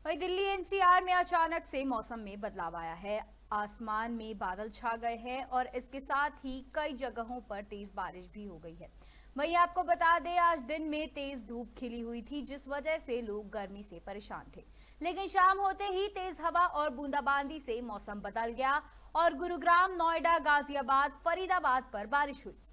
वहीं दिल्ली एनसीआर में अचानक से मौसम में बदलाव आया है। आसमान में बादल छा गए हैं और इसके साथ ही कई जगहों पर तेज बारिश भी हो गई है। वहीं आपको बता दें, आज दिन में तेज धूप खिली हुई थी, जिस वजह से लोग गर्मी से परेशान थे। लेकिन शाम होते ही तेज हवा और बूंदाबांदी से मौसम बदल गया और गुरुग्राम, नोएडा, गाजियाबाद, फरीदाबाद पर बारिश हुई।